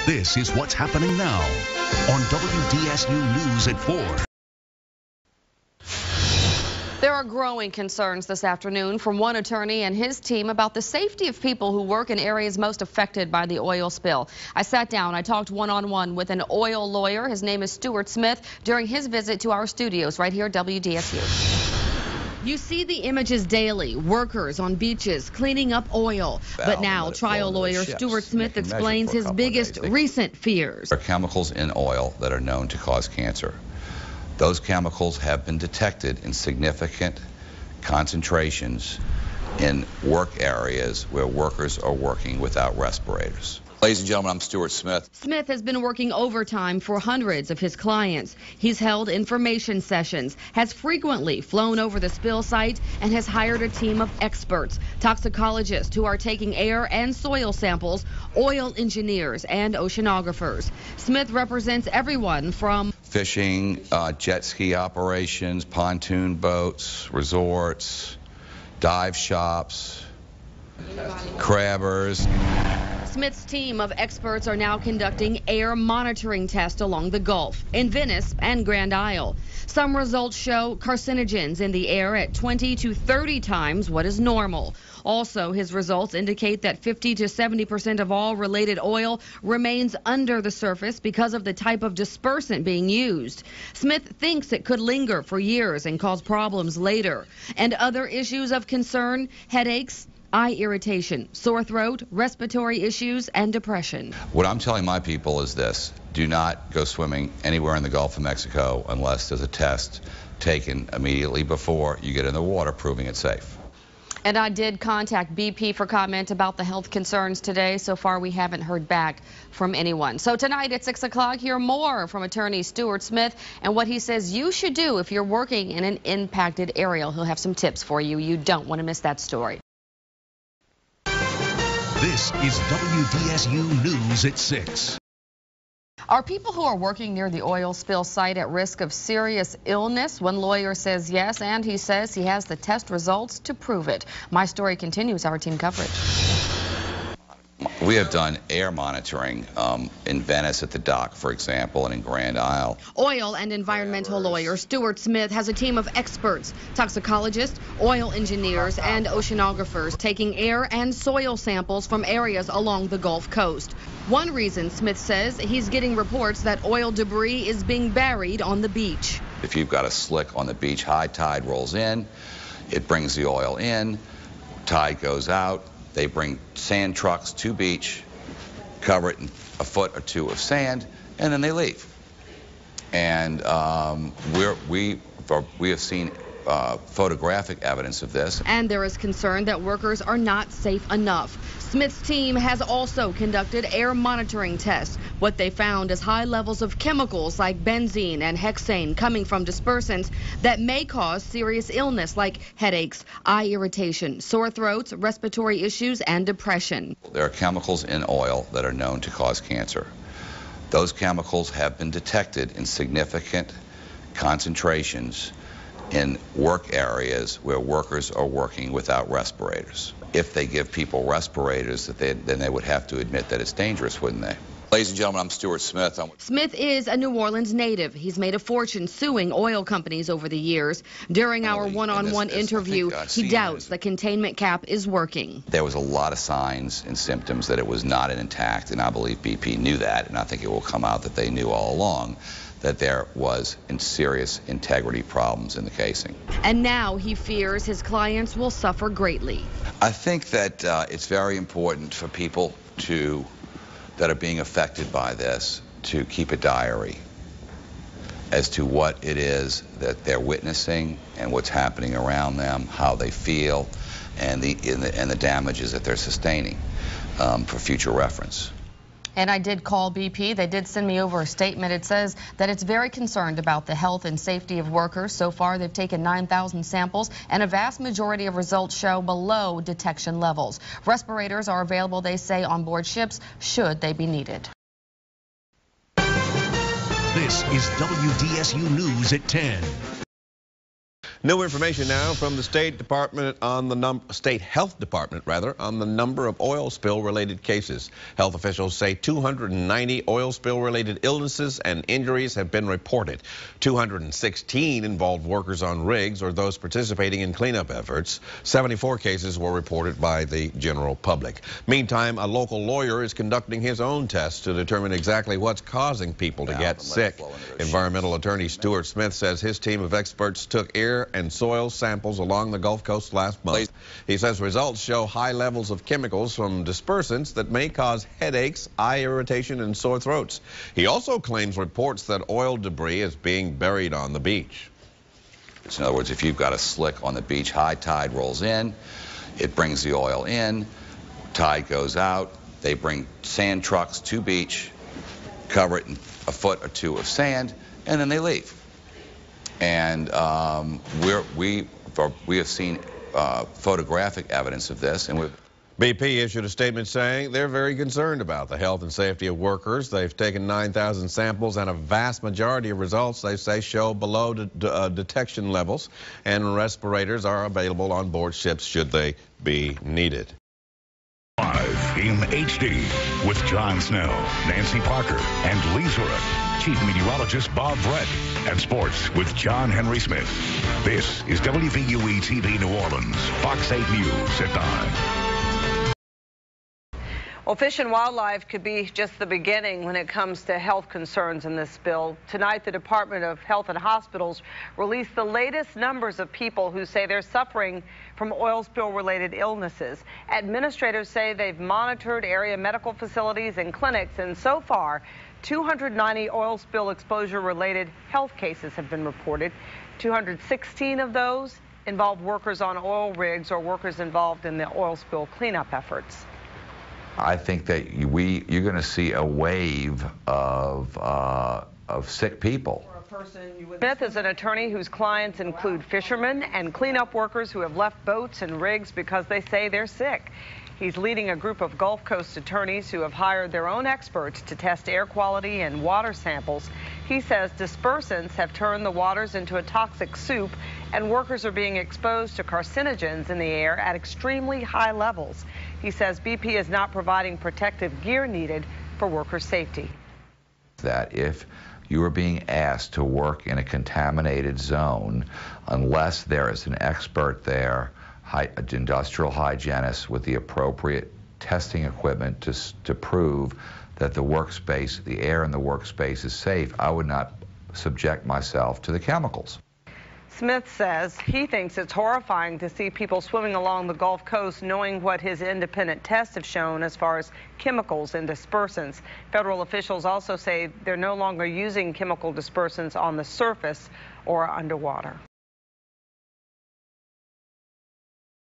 This is what's happening now on WDSU News at 4. There are growing concerns this afternoon from one attorney and his team about the safety of people who work in areas most affected by the oil spill. I talked one-on-one with an oil lawyer. His name is Stuart Smith during his visit to our studios right here at WDSU. You see the images daily, workers on beaches cleaning up oil. But now trial lawyer Stuart Smith explains his biggest recent fears. There are chemicals in oil that are known to cause cancer. Those chemicals have been detected in significant concentrations in work areas where workers are working without respirators. Ladies and gentlemen, I'm Stuart Smith. Smith has been working overtime for hundreds of his clients. He's held information sessions, has frequently flown over the spill site, and has hired a team of experts, toxicologists who are taking air and soil samples, oil engineers, and oceanographers. Smith represents everyone from fishing, jet ski operations, pontoon boats, resorts, dive shops, crabbers. Smith's team of experts are now conducting air monitoring tests along the Gulf, in Venice and Grand Isle. Some results show carcinogens in the air at 20 to 30 times what is normal. Also, his results indicate that 50 to 70% of all related oil remains under the surface because of the type of dispersant being used. Smith thinks it could linger for years and cause problems later. And other issues of concern: headaches, eye irritation, sore throat, respiratory issues, and depression. What I'm telling my people is this: do not go swimming anywhere in the Gulf of Mexico unless there's a test taken immediately before you get in the water proving it's safe. And I did contact BP for comment about the health concerns today. So far, we haven't heard back from anyone. So tonight at 6 o'clock, hear more from attorney Stuart Smith and what he says you should do if you're working in an impacted area. He'll have some tips for you. You don't want to miss that story. This is WDSU News at 6. Are people who are working near the oil spill site at risk of serious illness? One lawyer says yes, and he says he has the test results to prove it. My story continues our team coverage. We have done air monitoring in Venice at the dock, for example, and in Grand Isle. Oil and environmental lawyer Stuart Smith has a team of experts, toxicologists, oil engineers, and oceanographers taking air and soil samples from areas along the Gulf Coast. One reason, Smith says, he's getting reports that oil debris is being buried on the beach. If you've got a slick on the beach, high tide rolls in, it brings the oil in, tide goes out. They bring sand trucks to beach, cover it in a foot or two of sand, and then they leave. And we have seen photographic evidence of this. And there is concern that workers are not safe enough. Smith's team has also conducted air monitoring tests. What they found is high levels of chemicals like benzene and hexane coming from dispersants that may cause serious illness like headaches, eye irritation, sore throats, respiratory issues, and depression. There are chemicals in oil that are known to cause cancer. Those chemicals have been detected in significant concentrations in work areas where workers are working without respirators. If they give people respirators, then they would have to admit that it's dangerous, wouldn't they? Ladies and gentlemen, I'm Stuart Smith. Smith is a New Orleans native. He's made a fortune suing oil companies over the years. During our one-on-one interview, he doubts the containment cap is working. There was a lot of signs and symptoms that it was not intact, and I believe BP knew that, and I think it will come out that they knew all along that there was serious integrity problems in the casing. And now he fears his clients will suffer greatly. I think that it's very important for people that are being affected by this to keep a diary as to what it is that they're witnessing and what's happening around them, how they feel, and the damages that they're sustaining for future reference. And I did call BP. They did send me over a statement. It says that it's very concerned about the health and safety of workers. So far, they've taken 9,000 samples, and a vast majority of results show below detection levels. Respirators are available, they say, on board ships should they be needed. This is WDSU News at 10. New information now from the State Department on the State Health Department on the number of oil spill related cases. Health officials say 290 oil spill related illnesses and injuries have been reported. 216 involved workers on rigs or those participating in cleanup efforts. 74 cases were reported by the general public. Meantime, a local lawyer is conducting his own tests to determine exactly what's causing people to get sick. Environmental Attorney Stuart Smith says his team of experts took air and soil samples along the Gulf Coast last month. He says results show high levels of chemicals from dispersants that may cause headaches, eye irritation, and sore throats. He also claims reports that oil debris is being buried on the beach. In other words, if you've got a slick on the beach, high tide rolls in, it brings the oil in, tide goes out, they bring sand trucks to beach, cover it in a foot or two of sand, and then they leave. And we have seen photographic evidence of this. And BP issued a statement saying they're very concerned about the health and safety of workers. They've taken 9,000 samples, and a vast majority of results, they say, show below detection levels, and respirators are available on board ships should they be needed. Live in HD with John Snell, Nancy Parker, and Lee Zurich. Chief Meteorologist Bob Brett, and sports with John Henry Smith. This is WVUE TV New Orleans, Fox 8 News at 9. Well, Fish and Wildlife could be just the beginning when it comes to health concerns in this bill. Tonight, the Department of Health and Hospitals released the latest numbers of people who say they're suffering from oil spill-related illnesses. Administrators say they've monitored area medical facilities and clinics, and so far, 290 oil spill exposure-related health cases have been reported. 216 of those involve workers on oil rigs or workers involved in the oil spill cleanup efforts. I think that you're going to see a wave of sick people. Smith is an attorney whose clients include fishermen and cleanup workers who have left boats and rigs because they say they're sick. He's leading a group of Gulf Coast attorneys who have hired their own experts to test air quality and water samples. He says dispersants have turned the waters into a toxic soup, and workers are being exposed to carcinogens in the air at extremely high levels. He says BP is not providing protective gear needed for worker safety. That if you are being asked to work in a contaminated zone, unless there is an expert there, industrial hygienist with the appropriate testing equipment to prove that the workspace, the air in the workspace is safe, I would not subject myself to the chemicals. Smith says he thinks it's horrifying to see people swimming along the Gulf Coast knowing what his independent tests have shown as far as chemicals and dispersants. Federal officials also say they're no longer using chemical dispersants on the surface or underwater.